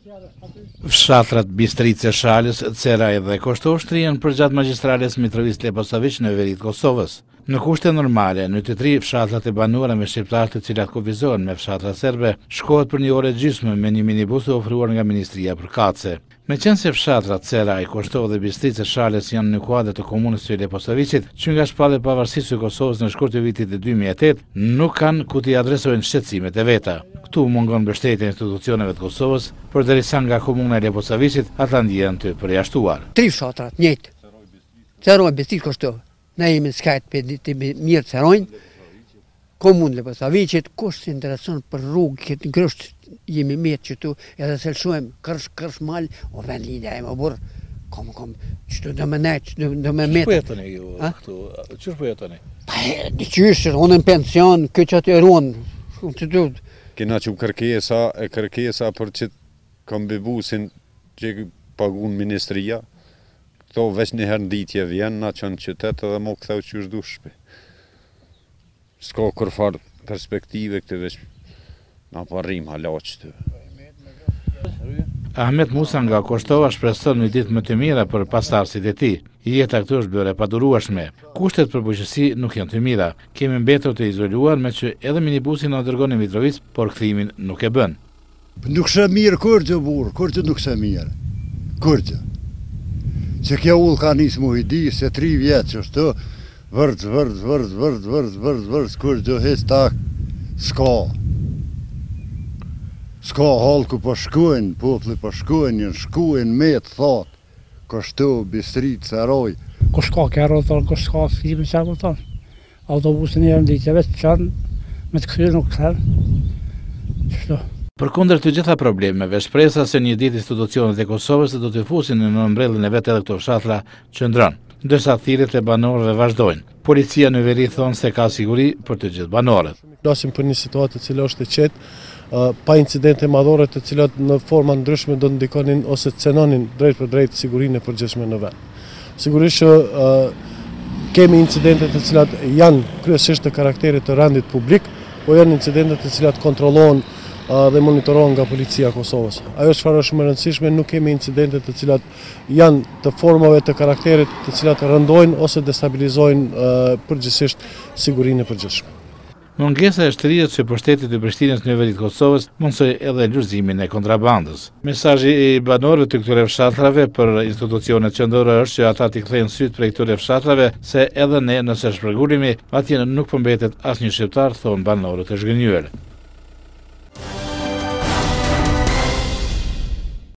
Fshatrat Bistrica e Shalës, Ceraj dhe Koshtovë janë përgjatë magjistrales Mitrovic-Leposavić në veri të Kosovës. Në kushte normale, në të 3 fshatrat e banuara me shqiptarë të cilat kufizohen me fshatra serbe, shkohet për 1 orë gjysmë me një minibus të ofruar nga Ministria për Kace. Me qenë se fshatrat Ceraj, Koshtovë dhe Bistrica e Shalës janë në kuadër të komunës së Leposavicit, që nga shpallë pavarësisë së Kosovës në shkurt të vitit 2008, nuk kanë ku t'i adresojnë shqetësimet e veta. Këtu mungon mbështetja e institucioneve të Kosovës, përderisa nga komuna e Leposavicit ata ndihen të përjashtuar. 3 fshatrat, njëjtë. Ceraj, Bistrica, Koshtovë. Ne jemi në skajt për të mirë Cerajnë, komunë Leposavicit, kush se intereson për rrugë, këtë ngrësht jemi mirë që tu edhe selshojmë kërsh malë, o ven lidja e më burë, kom, që do me ne, që do me metë. Qërë përjetoni ju këtu? Qërë përjetoni? Në qyshë, unë në pension, këtë që atë e ronë, shumë të dutë. Kena që kërkesa për që kombibusin që pagun ministria, këto veç njëherë në ditje vjen, na që në qytet edhe mo këtheu që është dushpe. S'ka kërfar perspektive këtë veç na parrim halaq të. Ahmet Musa nga Koshtova shpreson një ditë më të mira për pasardhësit e tij. Jeta këtu është bërë e padurueshme. Kushtet për bujqësi nuk janë të mira. Kemi mbetur të izoluar me që edhe minibusi na dërgon në Mitrovic, por kthimin nuk e bën. Nuk shë mirë kurgjë burë, kurgjë nuk shë mirë. Kurgjë. Që kjo ullë ka njësë mu i di se 3 vjetë që është të vërz, kurgjë hes tak, s'ka halë ku po shkujnë, popli po shkujnë, shkujnë me të thotë, Koshtovë, Bistrica, Ceraj. Ko shka kërë, ko shka flimin që e tonë. Autobusin e rënditjeve të qanë, me të kësirë nuk këtërë. Qështu? Përkundër të gjitha problemeve, shpresa se një ditë institucionet e Kosovës do të fusin në nëmbrellën e vetë edhe këto fshatra qëndron, ndërsa thirrjet e banorëve vazhdojnë. Policia në veri thonë se ka siguri për të gjithë banorët. Flasim për një situatë e cila është e qetë, pa incidente madhore të cilat në forma ndryshme do të ndikonin ose të cenonin drejt për drejt sigurinë e përgjithshme në vend. Sigurisht që kemi incidente të cilat janë kryesisht të karakterit të rendit publik, po janë incidente të cilat kontrollohen dhe monitorohen nga policia e Kosovës. Ajo çfarë është më e rëndësishme, nuk kemi incidente të cilat janë të formave të karakterit të cilat rëndojnë ose destabilizojnë përgjithsisht sigurinë e përgjithshme. Mungesa e shtrirjet që pushtetit të Prishtinës në veri të Kosovës mundsoj edhe lulëzimin e kontrabandës. Mesazhi i banorëve të këtyre fshatrave për institucionet qendrore është që ata t'i kthejnë syt prej këtyre fshatrave, se edhe ne nëse shpërngulemi, atje nuk po mbetet asnjë shqiptar, thonë banorët e zhgënjur.